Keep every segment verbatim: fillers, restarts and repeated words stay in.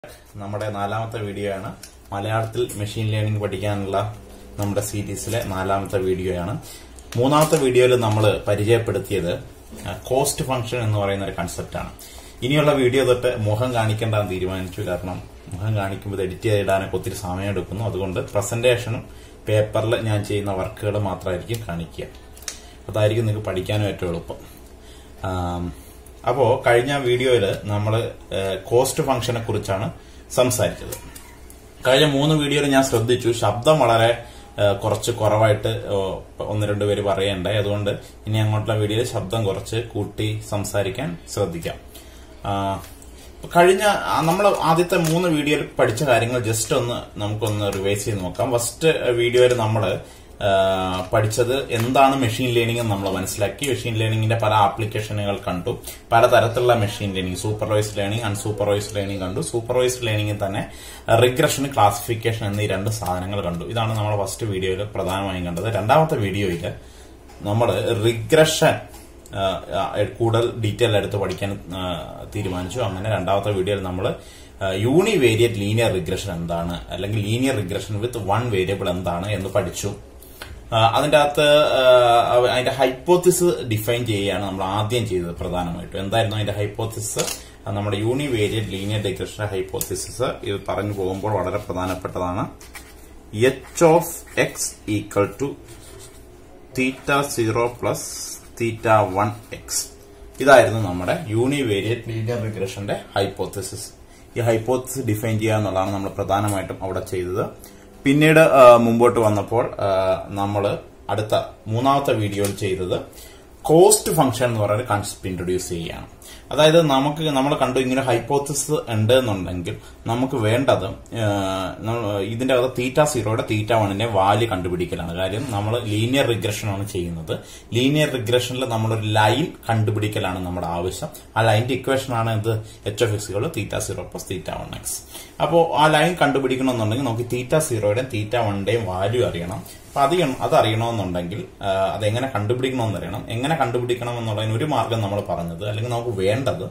നമ്മുടെ നാലാമത്തെ വീഡിയോ ആണ്. മലയാളത്തിൽ മെഷീൻ ലേണിംഗ് പഠിക്കാനുള്ള നമ്മുടെ സീരീസിലെ നാലാമത്തെ വീഡിയോയാണ്. മൂന്നാമത്തെ വീഡിയോയിൽ നമ്മൾ പരിചയപ്പെടുത്തിയത് കോസ്റ്റ് ഫംഗ്ഷൻ എന്ന് പറയുന്ന ഒരു കൺസെപ്റ്റാണ്. ഇനിയുള്ള വീഡിയോ തൊട്ട് മുഖം കാണിക്കേണ്ടെന്ന് തീരുമാനിച്ചു. കാരണം മുഖം കാണിക്കുമ്പോൾ എഡിറ്റ് ചെയ്തിടാനൊക്കെ ഒത്തിരി സമയം എടുക്കുന്നു. അതുകൊണ്ട് പ്രസന്റേഷനും പേപ്പറിൽ ഞാൻ ചെയ്യുന്ന വർക്കുകൾ മാത്രമായിരിക്കും കാണിക്കുക. അതായിരിക്കും നിങ്ങൾക്ക് പഠിക്കാനും ഏറ്റവും എളുപ്പം. അപ്പോ കഴിഞ്ഞ വീഡിയോയിൽ നമ്മൾ കോസ്റ്റ് ഫംഗ്ഷനെ കുറിച്ചാണ് സംസാരിച്ചത്. കഴിഞ്ഞ മൂന്ന് വീഡിയോയിൽ ഞാൻ ശ്രദ്ധിച്ചു ശബ്ദം വളരെ കുറച്ച് കുറവായിട്ട് ഒന്ന് രണ്ട് പേര് പറയണ്ടായി. അതുകൊണ്ട് ഇനി അങ്ങോട്ടുള്ള വീഡിയോയിൽ ശബ്ദം കുറച്ച് കൂട്ടി സംസാരിക്കാൻ ശ്രദ്ധിക്കാം. കഴിഞ്ഞ നമ്മൾ ആദ്യത്തെ മൂന്ന് വീഡിയോയിൽ പഠിച്ച കാര്യങ്ങൾ ജസ്റ്റ് ഒന്ന് നമുക്കൊന്ന് റിവൈസ് ചെയ്ത് നോക്കാം. ഫസ്റ്റ് വീഡിയോയിൽ നമ്മൾ പഠിച്ചത് എന്താണ് മെഷീൻ ലേണിംഗ് എന്ന് നമ്മൾ മനസ്സിലാക്കി. മെഷീൻ ലേണിംഗിന്റെ പല ആപ്ലിക്കേഷനുകൾ കണ്ടു. പലതരത്തിലുള്ള machine learning, supervised learning, unsupervised learning കണ്ടു. സൂപ്പർവൈസ്ഡ് ലേണിംഗിൽ തന്നെ റിഗ്രഷൻ, ക്ലാസിഫിക്കേഷൻ എന്നീ രണ്ട് സാധനങ്ങൾ കണ്ടു. ഇതാണ് നമ്മൾ ഫസ്റ്റ് വീഡിയോയിൽ പ്രധാനമായും കണ്ടത്. രണ്ടാമത്തെ വീഡിയോയിൽ നമ്മൾ റിഗ്രഷൻ കൂടുതൽ ഡീറ്റെയിൽ എടുത്ത് പഠിക്കാൻ തീരുമാനിച്ചു. അങ്ങനെ രണ്ടാമത്തെ വീഡിയോയിൽ നമ്മൾ യൂണിവേരിയറ്റ് ലീനിയർ റിഗ്രഷൻ എന്താണ്, അല്ലെങ്കിൽ linear regression with one variable എന്താണ് എന്ന് പഠിച്ചു. അതിന്റെ അകത്ത് അതിന്റെ ഹൈപ്പോത്തിസ് ഡിഫൈൻ ചെയ്യുകയാണ് നമ്മൾ ആദ്യം ചെയ്തത്. പ്രധാനമായിട്ടും എന്തായിരുന്നു അതിന്റെ ഹൈപ്പോത്തിസ്? നമ്മുടെ യൂണിവേരിയറ്റ് ലീനിയർ റിഗ്രഷൻ ഹൈപ്പോത്തിസിസ് ഇത് പറഞ്ഞു പോകുമ്പോൾ വളരെ പ്രധാനപ്പെട്ടതാണ്. H of X equal to theta zero plus theta one X. ഇതായിരുന്നു നമ്മുടെ യൂണിവേരിയറ്റ് ലീനിയർ റിഗ്രഷന്റെ ഹൈപ്പോത്തിസിസ്. ഈ ഹൈപ്പോത്തിസിസ് ഡിഫൈൻ ചെയ്യുക എന്നുള്ളതാണ് നമ്മൾ പ്രധാനമായിട്ടും അവിടെ ചെയ്തത്. പിന്നീട് മുമ്പോട്ട് വന്നപ്പോൾ നമ്മൾ അടുത്ത മൂന്നാമത്തെ വീഡിയോയിൽ ചെയ്തത് കോസ്റ്റ് ഫംഗ്ഷൻ എന്ന് പറയുന്ന കൺസെപ്റ്റ് ഇൻട്രൊഡ്യൂസ് ചെയ്യുകയാണ്. അതായത് നമുക്ക് നമ്മൾ കണ്ടു ഇങ്ങനെ ഹൈപ്പോത്തിസിസ് ഉണ്ട് എന്നുണ്ടെങ്കിൽ നമുക്ക് വേണ്ടത് ഇതിന്റെ അകത്ത് തീറ്റ സീറോയുടെ തീറ്റ വണ്ണിന്റെ വാല്യൂ കണ്ടുപിടിക്കലാണ്. കാര്യം നമ്മൾ ലീനിയർ റിഗ്രഷനാണ് ചെയ്യുന്നത്. ലീനിയർ റിഗ്രഷനിൽ നമ്മളൊരു ലൈൻ കണ്ടുപിടിക്കലാണ് നമ്മുടെ ആവശ്യം. ആ ലൈനിന്റെ ഇക്വേഷൻ ആണ് ഇത് എച്ച് ഓഫ് എക്സുകൾ theta zero plus theta one X. അപ്പോൾ ആ ലൈൻ കണ്ടുപിടിക്കണമെന്നുണ്ടെങ്കിൽ നമുക്ക് തീറ്റ സീറോയുടെയും തീറ്റ വണ്ണിന്റെയും വാല്യൂ അറിയണം. അപ്പൊ അത് അതറിയണമെന്നുണ്ടെങ്കിൽ അതെങ്ങനെ കണ്ടുപിടിക്കണമെന്ന് അറിയണം. എങ്ങനെ കണ്ടുപിടിക്കണം എന്നുള്ളതിന് ഒരു മാർഗം നമ്മൾ പറഞ്ഞത്, അല്ലെങ്കിൽ നമുക്ക് വേണ്ടത്,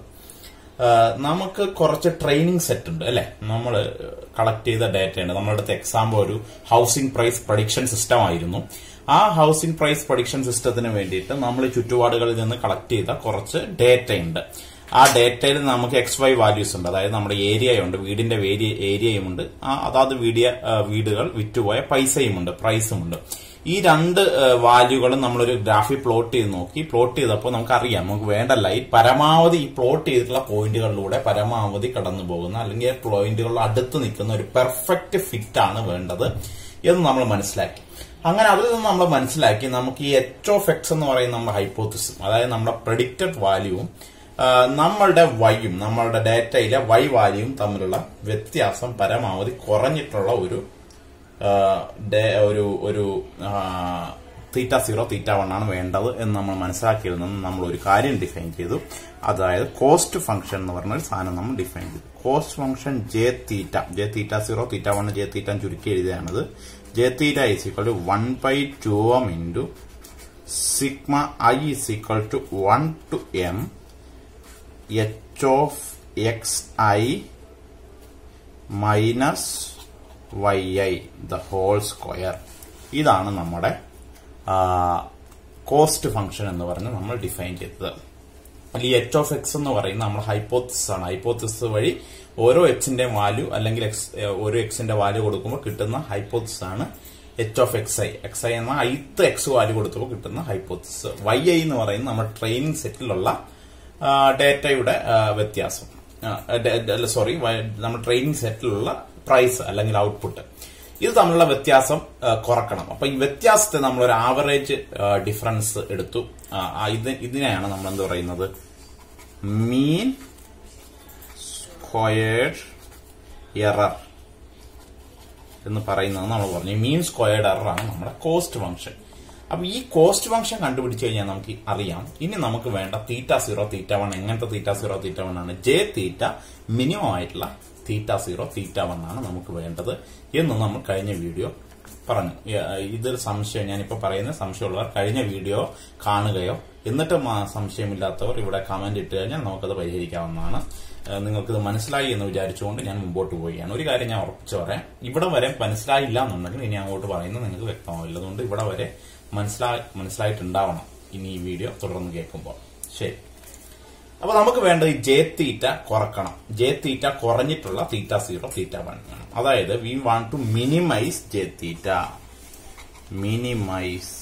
നമുക്ക് കുറച്ച് ട്രെയിനിങ് സെറ്റ് ഉണ്ട് അല്ലെ. നമ്മൾ കളക്ട് ചെയ്ത ഡേറ്റ ഉണ്ട്. നമ്മുടെ അടുത്ത് എക്സാമ്പിൾ ഒരു ഹൗസിംഗ് പ്രൈസ് പ്രഡിക്ഷൻ സിസ്റ്റം ആയിരുന്നു. ആ ഹൗസിംഗ് പ്രൈസ് പ്രഡിക്ഷൻ സിസ്റ്റത്തിന് വേണ്ടിയിട്ട് നമ്മൾ ചുറ്റുപാടുകളിൽ നിന്ന് കളക്ട് ചെയ്ത കുറച്ച് ഡേറ്റ ഉണ്ട്. ആ ഡേറ്റയിൽ നമുക്ക് എക്സ് വൈ വാല്യൂസ് ഉണ്ട്. അതായത് നമ്മുടെ ഏരിയയുണ്ട്, വീടിന്റെ ഏരിയയുമുണ്ട്, അതാത് വീടിയ വീടുകൾ വിറ്റുപോയ പൈസയുമുണ്ട്, പ്രൈസുമുണ്ട്. ഈ രണ്ട് വാല്യൂകളും നമ്മളൊരു ഗ്രാഫിൽ പ്ലോട്ട് ചെയ്ത് നോക്കി. പ്ലോട്ട് ചെയ്തപ്പോൾ നമുക്കറിയാം നമുക്ക് വേണ്ട ലൈൻ പരമാവധി ഈ പ്ലോട്ട് ചെയ്തിട്ടുള്ള പോയിന്റുകളിലൂടെ പരമാവധി കടന്നു പോകുന്ന, അല്ലെങ്കിൽ പോയിന്റുകളുടെ അടുത്ത് നിൽക്കുന്ന ഒരു പെർഫെക്റ്റ് ഫിറ്റ് ആണ് വേണ്ടത് എന്ന് നമ്മൾ മനസ്സിലാക്കി. അങ്ങനെ അതിൽ നിന്ന് നമ്മൾ മനസ്സിലാക്കി നമുക്ക് ഈ എച്ച് ഓഫ് എക്സ് എന്ന് പറയുന്ന നമ്മുടെ ഹൈപ്പോത്തിസും, അതായത് നമ്മുടെ പ്രഡിക്റ്റഡ് വാല്യൂവും നമ്മളുടെ വൈയും നമ്മളുടെ ഡാറ്റയിലെ വൈ വാല്യൂവും തമ്മിലുള്ള വ്യത്യാസം പരമാവധി കുറഞ്ഞിട്ടുള്ള ഒരു ഒരു ഒരു തീറ്റ സീറോ തീറ്റ വൺ ആണ് വേണ്ടത് എന്ന് നമ്മൾ മനസ്സിലാക്കിയതിൽ നിന്ന് നമ്മൾ ഒരു കാര്യം ഡിഫൈൻ ചെയ്തു. അതായത് കോസ്റ്റ് ഫംഗ്ഷൻ എന്ന് പറഞ്ഞ ഒരു സാധനം നമ്മൾ ഡിഫൈൻ ചെയ്തു. Cost function J theta J theta zero theta one J theta ചുരുക്കി എഴുതിയാണത്. J theta is equal to one by two M into sigma I is equal to one two M H of X I minus Y I the whole square. ഇതാണ് നമ്മുടെ cost function എന്ന് പറഞ്ഞ് നമ്മൾ define ചെയ്തത്. ഈ H of X എന്ന് പറയുന്നത് നമ്മുടെ ഹൈപ്പോത്തിസിസ് ആണ്. ഹൈപ്പോത്തിസിസ് വഴി ഓരോ എക്സിന്റെയും വാല്യൂ, അല്ലെങ്കിൽ എക്സ് ഓരോ എക്സിന്റെ വാല്യൂ കൊടുക്കുമ്പോൾ കിട്ടുന്ന ഹൈപ്പോത്തിസിസ് ആണ് H of X I. X I എന്ന ഐത്ത് എക്സ് വാല്യൂ കൊടുത്തപ്പോൾ കിട്ടുന്ന ഹൈപ്പോത്തിസിസ്. വൈ ഐ എന്ന് പറയുന്നത് നമ്മുടെ ട്രെയിനിങ് സെറ്റിലുള്ള ഡേറ്റയുടെ വ്യത്യാസം, സോറി നമ്മുടെ ട്രെയിനിങ് സെറ്റിലുള്ള പ്രൈസ് അല്ലെങ്കിൽ ഔട്ട്പുട്ട്. ഇത് തമ്മിലുള്ള വ്യത്യാസം കുറക്കണം. അപ്പൊ ഈ വ്യത്യാസത്തെ നമ്മൾ ഒരു ആവറേജ് ഡിഫറൻസ് എടുത്തു. ഇത് ഇതിനെയാണ് നമ്മൾ എന്ത് പറയുന്നത്, മീൻ സ്ക്വയേർഡ് എറർ എന്ന് പറയുന്നത് നമ്മൾ പറഞ്ഞു. മീൻ സ്ക്വയേർഡ് എറർ ആണ് നമ്മുടെ കോസ്റ്റ് ഫംഗ്ഷൻ. അപ്പൊ ഈ കോസ്റ്റ് ഫംഗ്ഷൻ കണ്ടുപിടിച്ചു കഴിഞ്ഞാൽ നമുക്ക് അറിയാം ഇനി നമുക്ക് വേണ്ട തീറ്റ സീറോ തീറ്റ വൺ. എങ്ങനത്തെ തീറ്റ സീറോ തീറ്റ വൺ ആണ്? ജെ തീറ്റ മിനിമം ആയിട്ടുള്ള തീറ്റ സീറോ തീറ്റ വൺ ആണ് നമുക്ക് വേണ്ടത് എന്ന് നമ്മൾ കഴിഞ്ഞ വീഡിയോ പറഞ്ഞു. ഇതൊരു സംശയം, ഞാനിപ്പോ പറയുന്ന സംശയമുള്ളവർ കഴിഞ്ഞ വീഡിയോ കാണുകയോ എന്നിട്ട് സംശയമില്ലാത്തവർ ഇവിടെ കമന്റ് ഇട്ട് കഴിഞ്ഞാൽ നമുക്കത് പരിഹരിക്കാവുന്നതാണ്. നിങ്ങൾക്കിത് മനസ്സിലായി എന്ന് വിചാരിച്ചുകൊണ്ട് ഞാൻ മുമ്പോട്ട് പോവുകയാണ്. ഒരു കാര്യം ഞാൻ ഉറപ്പിച്ചു പറയാം, ഇവിടെ വരെ മനസ്സിലായില്ല എന്നുണ്ടെങ്കിൽ ഇനി അങ്ങോട്ട് പറയുന്നത് നിങ്ങൾക്ക് വ്യക്തമാവില്ല. അതുകൊണ്ട് ഇവിടെ വരെ മനസ്സിലായി മനസ്സിലായിട്ടുണ്ടാവണം ഇനി ഈ വീഡിയോ തുടർന്ന് കേൾക്കുമ്പോൾ. ശരി, അപ്പൊ നമുക്ക് വേണ്ടത് ഈ ജെ തീറ്റ കുറക്കണം. ജെ തീറ്റ കുറഞ്ഞിട്ടുള്ള തീറ്റ സീറോ തീറ്റ വൺ ആണ്. അതായത് we want to minimise J theta, minimise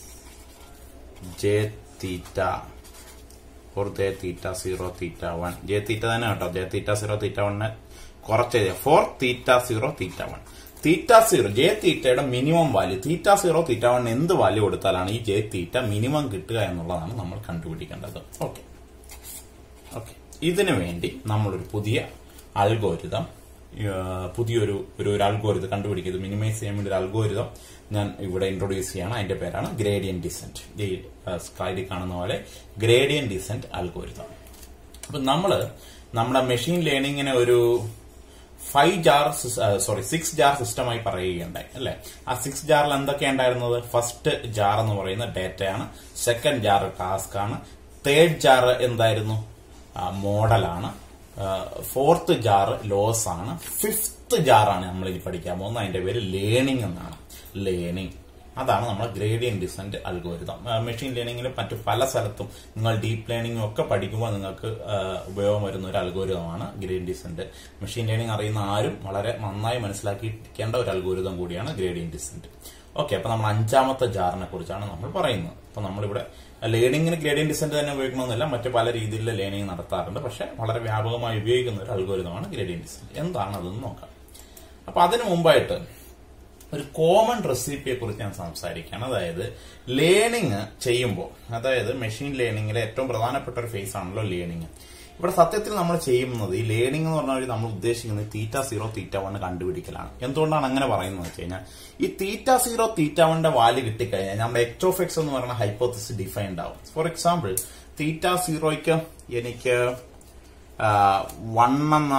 J theta for J theta zero theta one. J theta തന്നെ കേട്ടോ, J theta zero theta one കുറച്ച് for theta zero theta one. Theta zero J തീറ്റയുടെ minimum value, theta zero theta one എന്ത് value കൊടുത്താലാണ് ഈ J theta minimum കിട്ടുക എന്നുള്ളതാണ് നമ്മൾ കണ്ടുപിടിക്കേണ്ടത്. ഓക്കെ ഓക്കെ ഇതിനു വേണ്ടി നമ്മളൊരു പുതിയ അൽഗോരിതം, പുതിയൊരു ഒരു അൽഗോരിതം കണ്ടുപിടിക്കുന്നത്, മിനിമൈസ് ചെയ്യാൻ വേണ്ടി ഒരു അൽഗോരിതം ഞാൻ ഇവിടെ ഇൻട്രൊഡ്യൂസ് ചെയ്യണം. അതിന്റെ പേരാണ് ഗ്രേഡിയന്റ് ഡിസെന്റ്. ഈ സ്ലൈഡിൽ കാണുന്ന പോലെ ഗ്രേഡിയന്റ് ഡിസെന്റ് അൽഗോരിതം. അപ്പൊ നമ്മള് നമ്മുടെ മെഷീൻ ലേണിംഗിനെ ഒരു five jar sorry six jar സിസ്റ്റമായി പറയുകയുണ്ടായി അല്ലെ. ആ സിക്സ് ജാറിൽ എന്തൊക്കെയാണ് ഉണ്ടായിരുന്നത്? ഫസ്റ്റ് ജാർ എന്ന് പറയുന്ന ഡേറ്റയാണ്, സെക്കൻഡ് ജാർ ടാസ്ക് ആണ്, തേർഡ് ജാർ എന്തായിരുന്നു? മോഡലാണ്, ഫോർത്ത് ജാർ ലോസ് ആണ്, ഫിഫ്ത്ത് ജാറാണ് നമ്മൾ ഇനി പഠിക്കാൻ പോകുന്നത്. അതിന്റെ പേര് ലേണിംഗ് എന്നാണ്. ലേണിംഗ് അതാണ് നമ്മുടെ ഗ്രേഡിയന്റ് ഡിസെന്റ് അൽഗോരിതം. മെഷീൻ ലേണിംഗിലും മറ്റു പല സ്ഥലത്തും നിങ്ങൾ ഡീപ്പ് ലേണിംഗും ഒക്കെ പഠിക്കുമ്പോൾ നിങ്ങൾക്ക് ഉപയോഗം വരുന്ന ഒരു അൽഗോരിതമാണ് ഗ്രേഡിയന്റ് ഡിസെന്റ്. മെഷീൻ ലേണിംഗ് അറിയുന്ന ആരും വളരെ നന്നായി മനസ്സിലാക്കിയിരിക്കേണ്ട ഒരു അൽഗോരിതം കൂടിയാണ് ഗ്രേഡിയന്റ് ഡിസെന്റ്. ഓക്കെ, അപ്പൊ നമ്മൾ അഞ്ചാമത്തെ ജാറിനെ കുറിച്ചാണ് നമ്മൾ പറയുന്നത്. അപ്പൊ നമ്മളിവിടെ ലേണിംഗിന് ഗ്രേഡിയന്റ് ഡിസെന്റ് തന്നെ ഉപയോഗിക്കണമെന്നില്ല, മറ്റു പല രീതിയിലുള്ള ലേണിംഗ് നടത്താറുണ്ട്. പക്ഷെ വളരെ വ്യാപകമായി ഉപയോഗിക്കുന്ന ഒരു അൽഗോരിതമാണ് ഗ്രേഡിയന്റ് ഡിസെന്റ്. എന്താണ് അതെന്ന് നോക്കാം. അപ്പൊ അതിനു മുമ്പായിട്ട് ഒരു കോമൺ റെസിപ്പിയെ കുറിച്ച് ഞാൻ സംസാരിക്കുകയാണ്. അതായത് ലേണിംഗ് ചെയ്യുമ്പോൾ, അതായത് മെഷീൻ ലേണിംഗിലെ ഏറ്റവും പ്രധാനപ്പെട്ട ഒരു ഫേസ് ആണല്ലോ ലേണിംഗ്. ഇവിടെ സത്യത്തിൽ നമ്മൾ ചെയ്യുന്നത് ഈ ലേണിംഗ് എന്ന് പറഞ്ഞാൽ നമ്മൾ ഉദ്ദേശിക്കുന്നത് തീറ്റ സീറോ തീറ്റ വൺ കണ്ടുപിടിക്കലാണ്. എന്തുകൊണ്ടാണ് അങ്ങനെ പറയുന്നത് വെച്ച് കഴിഞ്ഞാൽ, ഈ തീറ്റ സീറോ തീറ്റ വണ്ണിന്റെ വാല്യൂ കിട്ടിക്കഴിഞ്ഞാൽ നമ്മുടെ എച്ച് ഓഫ് എക്സ് എന്ന് പറയുന്ന ഹൈപ്പോത്തസിസ് ഡിഫൈൻഡ് ആവും. ഫോർ എക്സാമ്പിൾ, തീറ്റ സീറോയ്ക്ക് എനിക്ക് വൺ എന്ന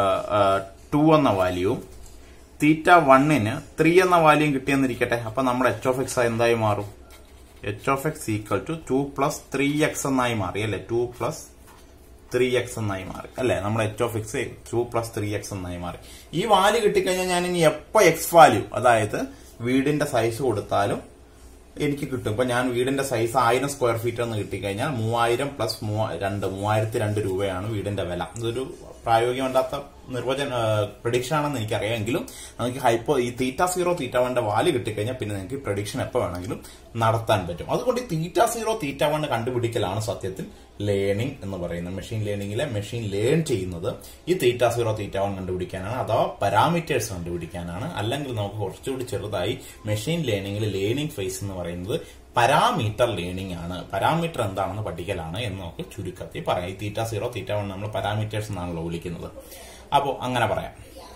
ടു എന്ന വാല്യൂവും തീറ്റ വണ്ണിന് ത്രീ എന്ന വാല്യൂം കിട്ടിയെന്നിരിക്കട്ടെ. അപ്പൊ നമ്മുടെ എച്ച് ഓഫ് എക്സ് എന്തായി മാറും? H of X equal to two plus three X എന്നായി മാറി അല്ലെ. ടു പ്ലസ് ത്രീ എക്സ് എന്നായി മാറി അല്ലെ. നമ്മുടെ H of X two plus three X എന്നായി മാറി. ഈ വാല്യൂ കിട്ടിക്കഴിഞ്ഞാൽ ഞാൻ ഇനി എപ്പോ എക്സ് വാല്യൂ, അതായത് വീടിന്റെ സൈസ് കൊടുത്താലും എനിക്ക് കിട്ടും. ഇപ്പൊ ഞാൻ വീടിന്റെ സൈസ് ആയിരം സ്ക്വയർ ഫീറ്റ് എന്ന് കിട്ടിക്കഴിഞ്ഞാൽ മൂവായിരം പ്ലസ് രണ്ട് മൂവായിരത്തി രണ്ട് രൂപയാണ് വീടിന്റെ വില. ഇതൊരു പ്രായോഗികമല്ലാത്ത നിർവചന പ്രഡിക്ഷൻ ആണെന്ന് എനിക്കറിയാമെങ്കിലും നമുക്ക് ഹൈപ്പോ ഈ തീറ്റ സീറോ തീറ്റ വണ്ണിന്റെ വാല്യൂ കിട്ടിക്കഴിഞ്ഞാൽ പിന്നെ നിങ്ങൾക്ക് പ്രഡിക്ഷൻ എപ്പോൾ വേണമെങ്കിലും നടത്താൻ പറ്റും. അതുകൊണ്ട് ഈ തീറ്റ സീറോ തീറ്റ വൺ കണ്ടുപിടിക്കലാണ് സത്യത്തിൽ ലേണിംഗ് എന്ന് പറയുന്നത്. മെഷീൻ ലേണിംഗിലെ മെഷീൻ ലേൺ ചെയ്യുന്നത് ഈ തീറ്റ സീറോ തീറ്റ വൺ കണ്ടുപിടിക്കാനാണ്, അഥവാ പാരാമീറ്റേഴ്സ് കണ്ടുപിടിക്കാനാണ്. അല്ലെങ്കിൽ നമുക്ക് കുറച്ചുകൂടി ചെറുതായി മെഷീൻ ലേണിംഗിൽ ലേണിംഗ് ഫേസ് എന്ന് പറയുന്നത് പാരാമീറ്റർ ലേണിംഗ് ആണ്. പാരാമീറ്റർ എന്താണെന്ന് പഠിക്കലാണ് എന്ന് നമുക്ക് ചുരുക്കത്തിൽ പറയാം. ഈ തീറ്റ സീറോ തീറ്റ വൺ നമ്മൾ പാരാമീറ്റേഴ്സ് എന്നാണല്ലോ വിളിക്കുന്നത്. അപ്പോൾ അങ്ങനെ പറയാം.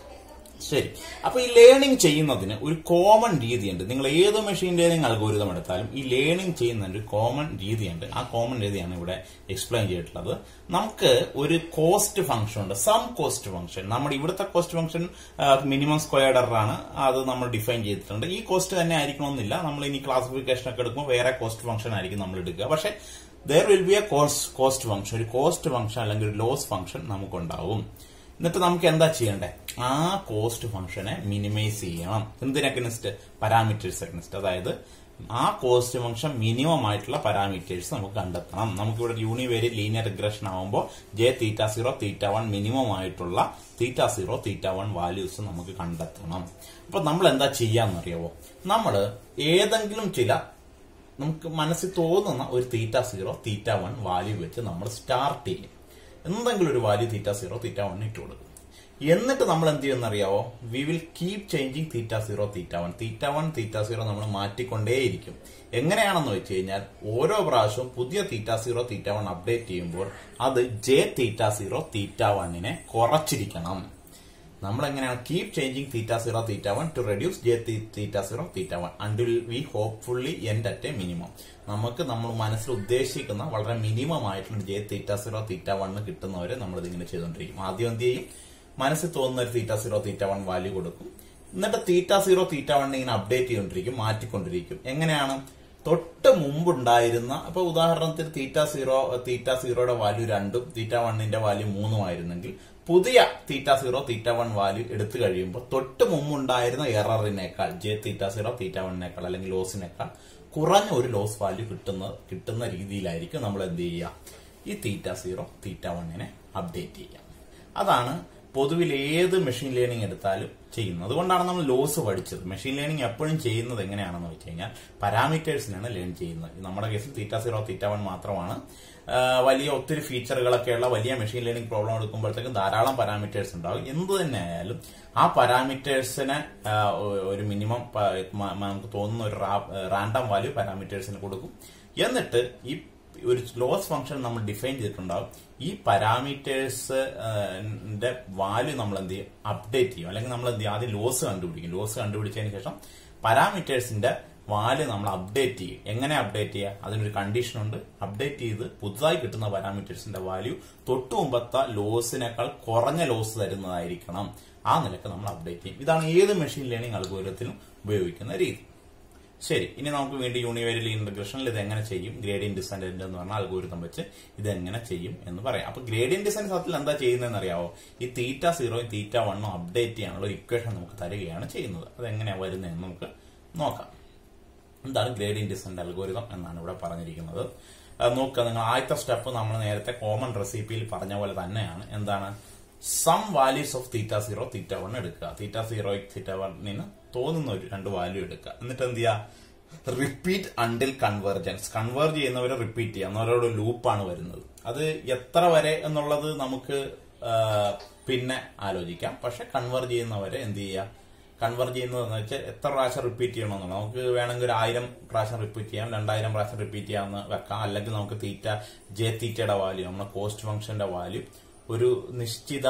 ശരി, അപ്പൊ ഈ ലേണിംഗ് ചെയ്യുന്നതിന് ഒരു കോമൺ രീതിയുണ്ട്. നിങ്ങൾ ഏത് മെഷീൻ ലേണിംഗ് അൽഗോരിതം എടുത്താലും ഈ ലേണിംഗ് ചെയ്യുന്നതിന് ഒരു കോമൺ രീതിയുണ്ട്. ആ കോമൺ രീതിയാണ് ഇവിടെ എക്സ്പ്ലെയിൻ ചെയ്തിട്ടുള്ളത്. നമുക്ക് ഒരു കോസ്റ്റ് ഫംഗ്ഷൻ ഉണ്ട്, സം കോസ്റ്റ് ഫംഗ്ഷൻ. നമ്മുടെ ഇവിടുത്തെ cost function minimum squared error ആണ്, അത് നമ്മൾ ഡിഫൈൻ ചെയ്തിട്ടുണ്ട്. ഈ കോസ്റ്റ് തന്നെ ആയിരിക്കണമെന്നില്ല. നമ്മൾ ഇനി ക്ലാസിഫിക്കേഷൻ ഒക്കെ എടുക്കുമ്പോൾ വേറെ കോസ്റ്റ് ഫംഗ്ഷൻ ആയിരിക്കും നമ്മൾ എടുക്കുക. പക്ഷെ there will be a cost cost function, ഒരു കോസ്റ്റ് ഫംഗ്ഷൻ അല്ലെങ്കിൽ ഒരു ലോസ് ഫംഗ്ഷൻ നമുക്കുണ്ടാവും. എന്നിട്ട് നമുക്ക് എന്താ ചെയ്യണ്ടേ? ആ കോസ്റ്റ് ഫംഗ്ഷനെ മിനിമൈസ് ചെയ്യണം. എന്തിനൊക്കെ? പാരാമീറ്റേഴ്സ് അഗ്നിസ്റ്റ്. അതായത് ആ കോസ്റ്റ് ഫംഗ്ഷൻ മിനിമം ആയിട്ടുള്ള പാരാമീറ്റേഴ്സ് നമുക്ക് കണ്ടെത്തണം. നമുക്കിവിടെ യൂണിവേരിയറ്റ് ലീനിയർ റിഗ്രഷൻ ആവുമ്പോൾ J theta zero theta one minimum ആയിട്ടുള്ള theta zero theta one values നമുക്ക് കണ്ടെത്തണം. അപ്പൊ നമ്മൾ എന്താ ചെയ്യാന്നറിയാവോ? നമ്മൾ ഏതെങ്കിലും ചില നമുക്ക് മനസ്സിൽ തോന്നുന്ന ഒരു theta zero theta one value വെച്ച് നമ്മൾ സ്റ്റാർട്ട് ചെയ്യും. എന്തെങ്കിലും ഒരു value theta zero theta one ഇട്ട് കൊടുക്കും. എന്നിട്ട് നമ്മൾ എന്ത് ചെയ്യുമെന്നറിയാവോ? We will keep changing theta zero theta one theta one theta zero നമ്മൾ മാറ്റിക്കൊണ്ടേയിരിക്കും. എങ്ങനെയാണെന്ന് വെച്ച് കഴിഞ്ഞാൽ ഓരോ പ്രാവശ്യവും പുതിയ theta zero theta one update ചെയ്യുമ്പോൾ അത് ജെ തീറ്റ സീറോ തീറ്റ വണ്ണിനെ കുറച്ചിരിക്കണം. നമ്മൾ എങ്ങനെയാണ്? Keep changing theta zero theta one to reduce J theta zero theta one until we hopefully end at a minimum. നമുക്ക് നമ്മൾ മനസ്സിൽ ഉദ്ദേശിക്കുന്ന വളരെ മിനിമം ആയിട്ടുള്ള J theta zero theta one കിട്ടുന്നവരെ നമ്മൾ ഇതിങ്ങനെ ചെയ്തുകൊണ്ടിരിക്കും. ആദ്യം എന്ത് ചെയ്യും? മനസ്സിൽ തോന്നുന്ന ഒരു theta zero theta one value കൊടുക്കും. എന്നിട്ട് തീറ്റ സീറോ തീറ്റ വൺ ഇങ്ങനെ അപ്ഡേറ്റ് ചെയ്തുകൊണ്ടിരിക്കും, മാറ്റിക്കൊണ്ടിരിക്കും. എങ്ങനെയാണ്? തൊട്ട് മുമ്പുണ്ടായിരുന്ന, അപ്പൊ ഉദാഹരണത്തിന് തീറ്റ സീറോ തീറ്റ സീറോയുടെ വാല്യൂ രണ്ടും തീറ്റ വണ്ണിന്റെ വാല്യൂ മൂന്നും ആയിരുന്നെങ്കിൽ പുതിയ theta zero theta one value എടുത്തു കഴിയുമ്പോൾ തൊട്ട് മുമ്പുണ്ടായിരുന്ന എററിനേക്കാൾ ജെ തീറ്റ സീറോ തീറ്റ വണ്ണിനേക്കാൾ അല്ലെങ്കിൽ ലോസിനേക്കാൾ കുറഞ്ഞ ഒരു ലോസ് വാല്യൂ കിട്ടുന്ന കിട്ടുന്ന രീതിയിലായിരിക്കും നമ്മൾ എന്ത് ചെയ്യുക, ഈ തീറ്റ സീറോ തീറ്റ വണ്ണിനെ അപ്ഡേറ്റ് ചെയ്യുക. അതാണ് പൊതുവിൽ ഏത് മെഷീൻ ലേണിംഗ് എടുത്താലും ചെയ്യുന്നത്. അതുകൊണ്ടാണ് നമ്മൾ ലോസ് പഠിച്ചത്. മെഷീൻ ലേണിംഗ് എപ്പോഴും ചെയ്യുന്നത് എങ്ങനെയാണെന്ന് വെച്ച് കഴിഞ്ഞാൽ പാരാമീറ്റേഴ്സിനാണ് ലേൺ ചെയ്യുന്നത്. നമ്മുടെ കേസിൽ തീറ്റ സീറോ തീറ്റ വൺ മാത്രമാണ്. വലിയ ഒത്തിരി ഫീച്ചറുകളൊക്കെയുള്ള വലിയ മെഷീൻ ലേണിംഗ് പ്രോബ്ലം എടുക്കുമ്പോഴത്തേക്കും ധാരാളം പാരാമീറ്റേഴ്സ് ഉണ്ടാകും. എന്ത് തന്നെ ആയാലും ആ പാരാമീറ്റേഴ്സിന് ഒരു മിനിമം നമുക്ക് തോന്നുന്ന ഒരു റാൻഡം വാല്യൂ പാരാമീറ്റേഴ്സിന് കൊടുക്കും. എന്നിട്ട് ഈ ഒരു ലോസ് ഫംഗ്ഷൻ നമ്മൾ ഡിഫൈൻ ചെയ്തിട്ടുണ്ടാവും. ഈ പാരാമീറ്റേഴ്സിന്റെ വാല്യൂ നമ്മൾ എന്ത് ചെയ്യും, അപ്ഡേറ്റ് ചെയ്യും. അല്ലെങ്കിൽ നമ്മൾ എന്ത് ചെയ്യും, ആദ്യം ലോസ് കണ്ടുപിടിക്കും. ലോസ് കണ്ടുപിടിച്ചതിന് ശേഷം പാരാമീറ്റേഴ്സിന്റെ വാല്യൂ നമ്മൾ അപ്ഡേറ്റ് ചെയ്യും. എങ്ങനെ അപ്ഡേറ്റ് ചെയ്യുക, അതിനൊരു കണ്ടീഷൻ ഉണ്ട്. അപ്ഡേറ്റ് ചെയ്ത് പുതുതായി കിട്ടുന്ന പാരാമീറ്റേഴ്സിന്റെ വാല്യൂ തൊട്ടു മുമ്പത്തെ ലോസിനേക്കാൾ കുറഞ്ഞ ലോസ് തരുന്നതായിരിക്കണം. ആ നിലക്ക് നമ്മൾ അപ്ഡേറ്റ് ചെയ്യും. ഇതാണ് ഏത് മെഷീൻ ലേണിംഗ് അൽഗോരിതത്തിലും ഉപയോഗിക്കുന്ന രീതി. ശരി, ഇനി നമുക്ക് വീണ്ടും യൂണിവേരിയൽ ഇന്റഗ്രേഷനിൽ ഇത് എങ്ങനെ ചെയ്യും, ഗ്രേഡിയന്റ് ഡിസെൻഡന്റ് എന്ന് പറഞ്ഞ അൽഗോരിതം വെച്ച് ഇത് എങ്ങനെ ചെയ്യും എന്ന് പറയാം. അപ്പൊ ഗ്രേഡിയന്റ് ഡിസെൻഡ് സത്യത്തിൽ എന്താ ചെയ്യുന്നതെന്ന് അറിയാവോ, ഈ തീറ്റ സീറോയും തീറ്റ വണ്ണും അപ്ഡേറ്റ് ചെയ്യാനുള്ള ഒരു ഇക്വേഷൻ നമുക്ക് തരികയാണ് ചെയ്യുന്നത്. അത് എങ്ങനെയാണ് വരുന്നതെന്ന് നമുക്ക് നോക്കാം. എന്താണ് ഗ്രേഡിയന്റ് ഡിസെൻഡ് അൽഗോരിതം എന്നാണ് ഇവിടെ പറഞ്ഞിരിക്കുന്നത്. നോക്കുക, നിങ്ങൾ ആദ്യത്തെ സ്റ്റെപ്പ് നമ്മൾ നേരത്തെ കോമൺ റെസിപ്പിയിൽ പറഞ്ഞ പോലെ തന്നെയാണ്. എന്താണ്, some values of theta zero theta one എടുക്കുക. തീറ്റ സീറോ തീറ്റ വണ്ണിന് തോന്നുന്ന ഒരു രണ്ട് വാല്യൂ എടുക്കുക. എന്നിട്ട് എന്ത് ചെയ്യുക, റിപ്പീറ്റ് അണ്ടിൽ കൺവേർജൻസ്. കൺവേർജ് ചെയ്യുന്നവരെ റിപ്പീറ്റ് ചെയ്യുക. എന്നവരോട് ലൂപ്പാണ് വരുന്നത്. അത് എത്ര വരെ എന്നുള്ളത് നമുക്ക് പിന്നെ ആലോചിക്കാം. പക്ഷെ കൺവേർജ് ചെയ്യുന്നവരെ എന്ത് ചെയ്യുക, കൺവേർജ് ചെയ്യുന്നതെന്ന് വെച്ചാൽ എത്ര പ്രാവശ്യം റിപ്പീറ്റ് ചെയ്യണമെന്നുള്ളത്. നമുക്ക് വേണമെങ്കിൽ ഒരു ആയിരം പ്രാവശ്യം റിപ്പീറ്റ് ചെയ്യാം, രണ്ടായിരം പ്രാവശ്യം റിപ്പീറ്റ് ചെയ്യാമെന്ന് വെക്കാം. അല്ലെങ്കിൽ നമുക്ക് തീറ്റ ജെ തീറ്റയുടെ വാല്യൂ, നമ്മുടെ കോസ്റ്റ് ഫംഗ്ഷന്റെ വാല്യൂ ഒരു നിശ്ചിത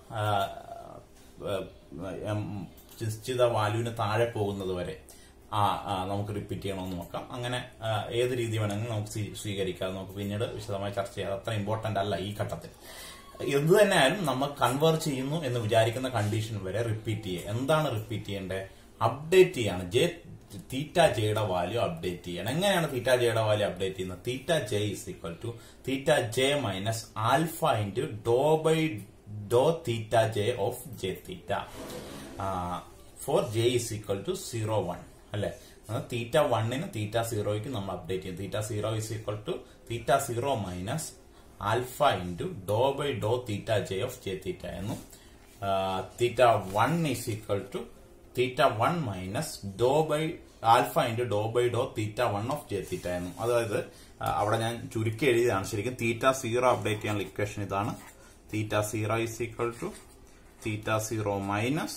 നിശ്ചിത വാല്യൂവിന് താഴെ പോകുന്നത് വരെ ആ നമുക്ക് റിപ്പീറ്റ് ചെയ്യണമെന്ന് നോക്കാം. അങ്ങനെ ഏത് രീതി വേണമെങ്കിലും നമുക്ക് സ്വീകരിക്കാം. നമുക്ക് പിന്നീട് വിശദമായി ചർച്ച ചെയ്യാം. അത്ര ഇമ്പോർട്ടന്റ് അല്ല ഈ ഘട്ടത്തിൽ. എന്ത് തന്നെ ആയാലും നമ്മൾ കൺവേർട്ട് ചെയ്യുന്നു എന്ന് വിചാരിക്കുന്ന കണ്ടീഷൻ വരെ റിപ്പീറ്റ് ചെയ്യുക. എന്താണ് റിപ്പീറ്റ് ചെയ്യേണ്ടത്, അപ്ഡേറ്റ് ചെയ്യാണ്. ജെ തീറ്റ ജെയുടെ വാല്യൂ അപ്ഡേറ്റ് ചെയ്യണം. എങ്ങനെയാണ് തീറ്റ ജെയുടെ വാല്യൂ അപ്ഡേറ്റ് ചെയ്യുന്നത്, theta J is equal to theta J minus alpha into do by do theta J of J theta for J is equal to zero one അല്ലെ. തീറ്റ വണ്ണിന് തീറ്റ സീറോയ്ക്ക് നമ്മൾ അപ്ഡേറ്റ് ചെയ്യും. Theta zero is equal to theta zero minus alpha into do by do theta J of J theta എന്നും theta one is equal to theta one minus do by alpha into do by do theta one of J theta എന്നും. അതായത് അവിടെ ഞാൻ ചുരുക്കി എഴുതിയതാണ്. ശരിക്കും theta zero update ചെയ്യാനുള്ള equation ഇതാണ്. Theta zero is equal to theta zero minus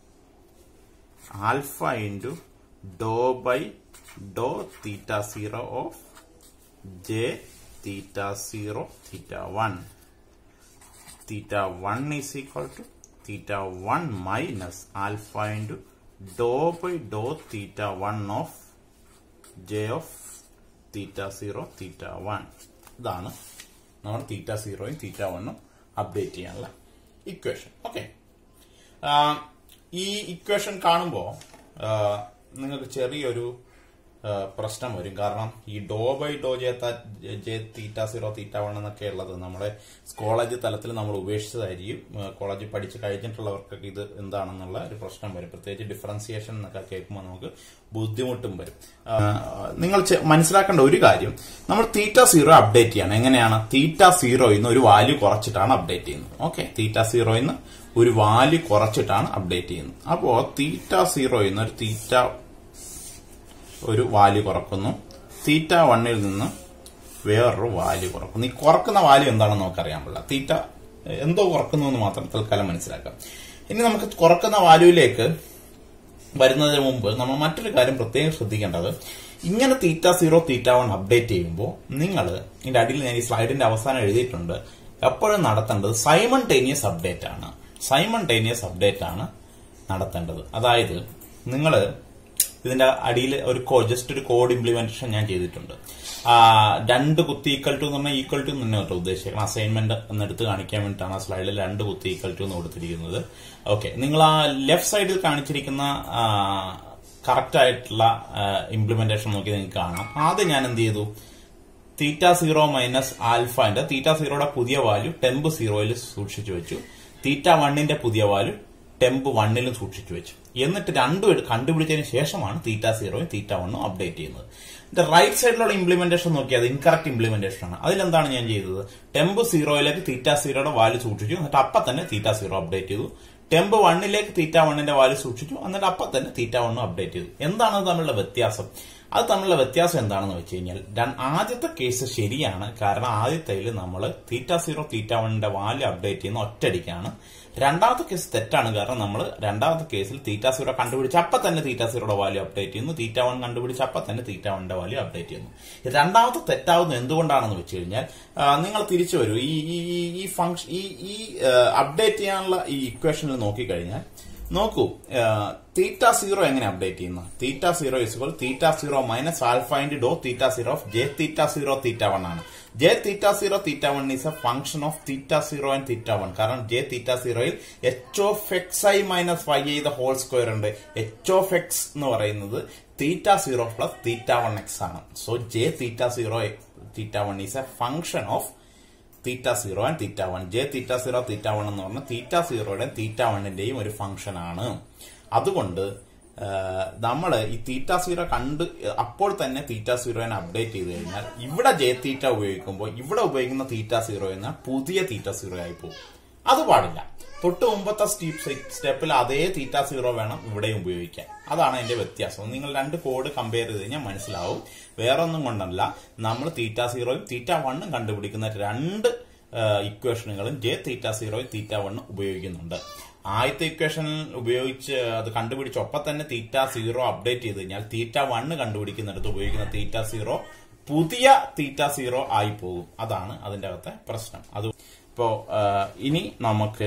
alpha into do by do theta zero of J theta zero theta one. Theta one is equal to theta one minus alpha into do by do theta one of J of theta zero theta one. ഇതാണ് നമ്മൾ തീറ്റ സീറോയും തീറ്റ വണ്ണും update ചെയ്യാനുള്ള equation. Okay, ഈ equation കാണുമ്പോൾ നിങ്ങൾക്ക് ചെറിയൊരു പ്രശ്നം വരും. കാരണം ഈ do by do J J theta zero theta one എന്നൊക്കെ ഉള്ളത് നമ്മുടെ കോളേജ് തലത്തിൽ നമ്മൾ ഉപേക്ഷിച്ചതായിരിക്കും. കോളേജിൽ പഠിച്ച് കഴിഞ്ഞിട്ടുള്ളവർക്കൊക്കെ ഇത് എന്താണെന്നുള്ള ഒരു പ്രശ്നം വരും. പ്രത്യേകിച്ച് ഡിഫറൻസിയേഷൻ എന്നൊക്കെ കേൾക്കുമ്പോൾ നമുക്ക് ബുദ്ധിമുട്ടും വരും. നിങ്ങൾ മനസ്സിലാക്കേണ്ട ഒരു കാര്യം, നമ്മൾ തീറ്റ സീറോ അപ്ഡേറ്റ് ചെയ്യണം. എങ്ങനെയാണ്, തീറ്റ സീറോയിൽ നിന്ന് ഒരു വാല്യൂ കുറച്ചിട്ടാണ് അപ്ഡേറ്റ് ചെയ്യുന്നത്. ഓക്കെ, തീറ്റ സീറോയിൽ നിന്ന് ഒരു വാല്യൂ കുറച്ചിട്ടാണ് അപ്ഡേറ്റ് ചെയ്യുന്നത്. അപ്പോ തീറ്റ സീറോയിൽ നിന്ന് ഒരു തീറ്റ ഒരു വാല്യൂ കുറക്കുന്നു, തീറ്റ വണ്ണിൽ നിന്ന് വേറൊരു വാല്യൂ കുറക്കുന്നു. ഈ കുറക്കുന്ന വാല്യൂ എന്താണെന്ന് നമുക്കറിയാൻ പാടില്ല. തീറ്റ എന്തോ കുറക്കുന്നു എന്ന് മാത്രം തൽക്കാലം മനസ്സിലാക്കാം. ഇനി നമുക്ക് കുറക്കുന്ന വാല്യൂയിലേക്ക് വരുന്നതിന് മുമ്പ് നമ്മൾ മറ്റൊരു കാര്യം പ്രത്യേകം ശ്രദ്ധിക്കേണ്ടത്, ഇങ്ങനെ theta zero theta one update ചെയ്യുമ്പോൾ നിങ്ങൾ ഇതിന്റെ അടിയിൽ ഞാൻ ഈ സ്ലൈഡിന്റെ അവസാനം എഴുതിയിട്ടുണ്ട്, എപ്പോഴും നടത്തേണ്ടത് സൈമൾട്ടേനിയസ് അപ്ഡേറ്റ് ആണ്. സൈമൾട്ടേനിയസ് അപ്ഡേറ്റ് ആണ് നടത്തേണ്ടത്. അതായത് നിങ്ങൾ ഇതിന്റെ അടിയിൽ ഒരു ജസ്റ്റ് ഒരു കോഡ് ഇംപ്ലിമെന്റേഷൻ ഞാൻ ചെയ്തിട്ടുണ്ട്. രണ്ട് കുത്തി ഈക്വൽ ടു എന്ന് പറഞ്ഞാൽ ഈക്വൽ ടു തന്നെ കേട്ടോ ഉദ്ദേശിക്കണം. അസൈൻമെന്റ് എന്നെടുത്ത് കാണിക്കാൻ വേണ്ടിയിട്ടാണ് ആ സ്ലൈഡിൽ രണ്ട് കുത്തി ഈക്വൽ ടു എന്ന് കൊടുത്തിരിക്കുന്നത്. ഓക്കെ, നിങ്ങൾ ആ ലെഫ്റ്റ് സൈഡിൽ കാണിച്ചിരിക്കുന്ന കറക്റ്റ് ആയിട്ടുള്ള ഇംപ്ലിമെന്റേഷൻ നോക്കി നിങ്ങൾക്ക് കാണാം. ആദ്യം ഞാൻ എന്ത് ചെയ്തു, തീറ്റ സീറോ മൈനസ് ആൽഫന്റെ തീറ്റ സീറോയുടെ പുതിയ വാല്യൂ ടെമ്പ് സീറോയിൽ സൂക്ഷിച്ചു വെച്ചു, തീറ്റ വണ്ണിന്റെ പുതിയ വാല്യൂ ടെമ്പ് വണ്ണിലും സൂക്ഷിച്ചു വെച്ചു. എന്നിട്ട് രണ്ടും കണ്ടുപിടിച്ചതിന് ശേഷമാണ് തീറ്റ സീറോയും തീറ്റ വണ്ണും അപ്ഡേറ്റ് ചെയ്യുന്നത്. ഇതിന്റെ റൈറ്റ് സൈഡിലുള്ള ഇംപ്ലിമെന്റേഷൻ നോക്കിയാൽ അത് ഇൻകറക്റ്റ് ഇംപ്ലിമെന്റേഷൻ ആണ്. അതിലെന്താണ് ഞാൻ ചെയ്തത്, ടെമ്പ് സീറോയിലേക്ക് തീറ്റ സീറോയുടെ വാല്യൂ സൂക്ഷിച്ചു, എന്നിട്ട് അപ്പം തന്നെ തീറ്റ സീറോ അപ്ഡേറ്റ് ചെയ്തു. ടെമ്പ് വണ്ണിലേക്ക് തീറ്റ വണ്ണിന്റെ വാല്യൂ സൂക്ഷിച്ചു, എന്നിട്ട് അപ്പം തന്നെ തീറ്റ വണ്ണും അപ്ഡേറ്റ് ചെയ്തു. എന്താണ് അത് തമ്മിലുള്ള വ്യത്യാസം? അത് തമ്മിലുള്ള വ്യത്യാസം എന്താണെന്ന് വെച്ച് കഴിഞ്ഞാൽ, ആദ്യത്തെ കേസ് ശരിയാണ്. കാരണം ആദ്യത്തേൽ നമ്മൾ തീറ്റ സീറോ തീറ്റ വണ്ണിന്റെ വാല്യൂ അപ്ഡേറ്റ് ചെയ്യുന്ന ഒറ്റയടിക്കാണ്. രണ്ടാമത്തെ കേസ് തെറ്റാണ്. കാരണം നമ്മൾ രണ്ടാമത്തെ കേസിൽ തീറ്റ സീറോ കണ്ടുപിടിച്ച് അപ്പം തന്നെ തീറ്റ സീറോയുടെ വാല്യൂ അപ്ഡേറ്റ് ചെയ്യുന്നു, തീറ്റ വൺ കണ്ടുപിടിച്ച് അപ്പം തന്നെ തീറ്റ വണ്ണിന്റെ വാല്യൂ അപ്ഡേറ്റ് ചെയ്യുന്നു. രണ്ടാമത്തെ തെറ്റാവുന്നത് എന്തുകൊണ്ടാണെന്ന് വെച്ച് കഴിഞ്ഞാൽ, നിങ്ങൾ തിരിച്ചു വരൂ, ഈ ഈ ഫംഗ്ഷൻ ഈ ഈ അപ്ഡേറ്റ് ചെയ്യാനുള്ള ഈ ഇക്വേഷനിൽ നോക്കിക്കഴിഞ്ഞാൽ നോക്കൂ, തീറ്റ സീറോ എങ്ങനെ അപ്ഡേറ്റ് ചെയ്യുന്ന, theta zero is equal theta zero minus alpha into do theta zero of J theta zero theta one ആണ്. J theta zero theta one is a function of theta zero and theta one. കാരണം J theta സീറോയിൽ H of X I minus five I the whole square ഉണ്ട്. H of X എന്ന് പറയുന്നത് theta zero plus theta one X ആണ്. So J theta zero theta one is a function of theta zero and theta one. J theta zero theta one എന്ന് പറഞ്ഞാൽ തീറ്റ സീറോയുടെ തീറ്റ വണ്ണിന്റെയും ഒരു function ആണ്. അതുകൊണ്ട് നമ്മൾ ഈ തീറ്റ സീറോ കണ്ട് അപ്പോൾ തന്നെ തീറ്റ സീറോനെ അപ്ഡേറ്റ് ചെയ്ത് കഴിഞ്ഞാൽ ഇവിടെ ജെ തീറ്റ ഉപയോഗിക്കുമ്പോൾ ഇവിടെ ഉപയോഗിക്കുന്ന തീറ്റ സീറോ എന്ന പുതിയ തീറ്റ സീറോ ആയി പോകും. അത് പാടില്ല. തൊട്ട് മുമ്പത്തെ സ്റ്റീപ്പ് സ്റ്റെപ്പിൽ അതേ തീറ്റ സീറോ വേണം ഇവിടെയും ഉപയോഗിക്കാൻ. അതാണ് അതിന്റെ വ്യത്യാസം. നിങ്ങൾ രണ്ട് കോഡ് കമ്പയർ ചെയ്ത് കഴിഞ്ഞാൽ മനസ്സിലാവും. വേറൊന്നും കൊണ്ടല്ല, നമ്മൾ തീറ്റ സീറോയും തീറ്റ വണ്ണും കണ്ടുപിടിക്കുന്ന രണ്ട് ഇക്വേഷനുകളും ജെ തീറ്റ സീറോയും തീറ്റ വണ്ണും ഉപയോഗിക്കുന്നുണ്ട്. ആദ്യത്തെ ഇക്വേഷനിൽ ഉപയോഗിച്ച് അത് കണ്ടുപിടിച്ച് ഒപ്പം തന്നെ തീറ്റ സീറോ അപ്ഡേറ്റ് ചെയ്ത് കഴിഞ്ഞാൽ തീറ്റ വണ്ണ് കണ്ടുപിടിക്കുന്നിടത്ത് ഉപയോഗിക്കുന്ന തീറ്റ സീറോ പുതിയ തീറ്റ സീറോ ആയി പോകും. അതാണ് അതിന്റെ അകത്തെ പ്രശ്നം. അത് ഇപ്പോ ഇനി നമുക്ക്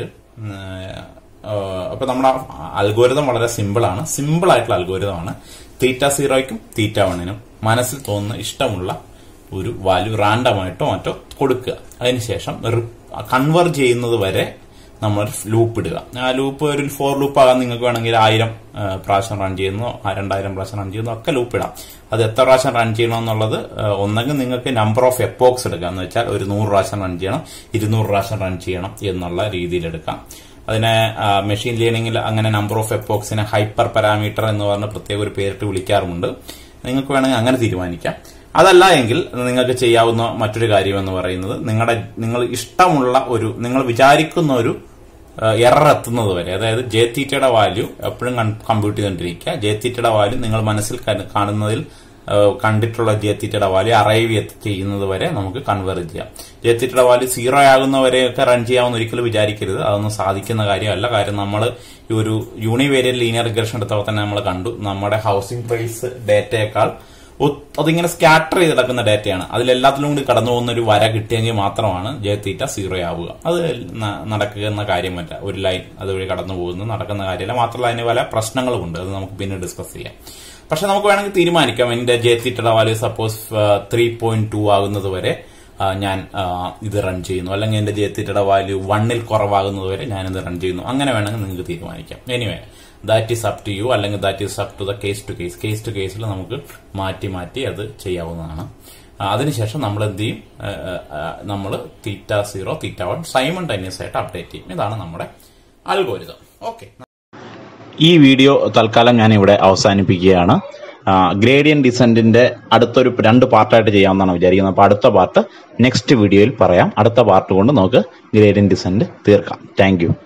അപ്പൊ നമ്മുടെ അൽഗോരിതം വളരെ സിമ്പിൾ ആണ്. സിമ്പിൾ ആയിട്ടുള്ള അൽഗോരിതം ആണ്. തീറ്റ സീറോയ്ക്കും തീറ്റ വണ്ണിനും മനസ്സിൽ തോന്നുന്ന ഇഷ്ടമുള്ള ഒരു വാല്യൂ റാൻഡമായിട്ടോ മറ്റോ കൊടുക്കുക. അതിനുശേഷം കൺവേർജ് ചെയ്യുന്നത് വരെ നമ്മൾ ലൂപ്പ് ഇടുക. ആ ലൂപ്പ് ഒരു ഫോർ ലൂപ്പ് ആകാൻ നിങ്ങൾക്ക് വേണമെങ്കിൽ ആയിരം പ്രാവശ്യം റൺ ചെയ്യുന്നോ രണ്ടായിരം പ്രാവശ്യം റൺ ചെയ്യുന്നോ ഒക്കെ ലൂപ്പ് ഇടാം. അത് എത്ര പ്രാവശ്യം റൺ ചെയ്യണം എന്നുള്ളത് ഒന്നെങ്കിൽ നിങ്ങൾക്ക് നമ്പർ ഓഫ് എപ്പോക്സ് എടുക്കാം. എന്ന് വെച്ചാൽ ഒരു നൂറ് പ്രാവശ്യം റൺ ചെയ്യണം, ഇരുന്നൂറ് പ്രാവശ്യം റൺ ചെയ്യണം എന്നുള്ള രീതിയിൽ എടുക്കാം. അതിനെ മെഷീൻ ലേണിംഗിൽ അങ്ങനെ നമ്പർ ഓഫ് എപ്പോക്സിനെ ഹൈപ്പർ പാരാമീറ്റർ എന്ന് പറഞ്ഞ് പ്രത്യേക ഒരു പേരിട്ട് വിളിക്കാറുമുണ്ട്. നിങ്ങൾക്ക് വേണമെങ്കിൽ അങ്ങനെ തീരുമാനിക്കാം. അതല്ല എങ്കിൽ നിങ്ങൾക്ക് ചെയ്യാവുന്ന മറ്റൊരു കാര്യം എന്ന് പറയുന്നത്, നിങ്ങളുടെ നിങ്ങൾ ഇഷ്ടമുള്ള ഒരു നിങ്ങൾ വിചാരിക്കുന്ന ഒരു എറർ എത്തുന്നത് വരെ, അതായത് ജെ തീറ്റയുടെ വാല്യൂ എപ്പോഴും കമ്പ്യൂട്ട് ചെയ്തുകൊണ്ടിരിക്കുക. ജെ തീറ്റയുടെ വാല്യൂ നിങ്ങൾ മനസ്സിൽ കാണുന്നതിൽ കണ്ടിട്ടുള്ള ജെ തീറ്റയുടെ വാല്യൂ അറൈവ് ചെയ്യുന്നത് വരെ നമുക്ക് കൺവേർട്ട് ചെയ്യാം. ജെ തീറ്റയുടെ വാല്യൂ സീറോ ആകുന്നവരെയൊക്കെ റൺ ചെയ്യാമെന്ന് ഒരിക്കലും വിചാരിക്കരുത്. അതൊന്നും സാധിക്കുന്ന കാര്യമല്ല. കാര്യം നമ്മൾ ഈ ഒരു യൂണിവേരിയന്റ് ലീനിയർ റിഗ്രഷൻ എടുത്തപ്പോൾ തന്നെ നമ്മൾ കണ്ടു, നമ്മുടെ ഹൗസിംഗ് പ്രൈസ് ഡേറ്റയേക്കാൾ അതിങ്ങനെ സ്കാറ്റർ ചെയ്ത് കിടക്കുന്ന ഡേറ്റയാണ്. അതിലെല്ലാത്തിലും കൂടി കടന്നു പോകുന്ന ഒരു വര കിട്ടിയെങ്കിൽ മാത്രമാണ് ജെ തീറ്റ സീറോ ആവുക. അത് നടക്കുന്ന കാര്യമല്ല. ഒരു ലൈൻ അതുവഴി കടന്നു പോകുന്നത് നടക്കുന്ന കാര്യമല്ല. മാത്രമല്ല അതിന് പല പ്രശ്നങ്ങളുമുണ്ട്. അത് നമുക്ക് പിന്നെ ഡിസ്കസ് ചെയ്യാം. പക്ഷെ നമുക്ക് വേണമെങ്കിൽ തീരുമാനിക്കാം, എന്റെ ജെ തീറ്റയുടെ value suppose three point two ആകുന്നത് വരെ ഞാൻ ഇത് റൺ ചെയ്യുന്നു, അല്ലെങ്കിൽ എന്റെ ജെ തീറ്റയുടെ വാല്യൂ വണ്ണിൽ കുറവാകുന്നത് വരെ ഞാനിത് റൺ ചെയ്യുന്നു. അങ്ങനെ വേണമെങ്കിൽ നിങ്ങൾക്ക് തീരുമാനിക്കാം. Anyway that is up to you, അല്ലെങ്കിൽ that is up to the case to case. Case to കേസിൽ നമുക്ക് മാറ്റി മാറ്റി അത് ചെയ്യാവുന്നതാണ്. അതിനുശേഷം നമ്മൾ എന്ത് ചെയ്യും, നമ്മൾ theta zero theta one simultaneous ആയിട്ട് അപ്ഡേറ്റ് ചെയ്യും. ഇതാണ് നമ്മുടെ അൽഗോരിതം. ഓക്കെ, ഈ വീഡിയോ തൽക്കാലം ഞാൻ ഇവിടെ അവസാനിപ്പിക്കുകയാണ്. ഗ്രേഡിയന്റ് ഡിസെന്റിന്റെ അടുത്തൊരു രണ്ട് പാർട്ടായിട്ട് ചെയ്യാമെന്നാണ് വിചാരിക്കുന്നത്. അപ്പൊ അടുത്ത പാർട്ട് നെക്സ്റ്റ് വീഡിയോയിൽ പറയാം. അടുത്ത പാർട്ട് കൊണ്ട് നമുക്ക് ഗ്രേഡിയന്റ് ഡിസെന്റ് തീർക്കാം. Thank U.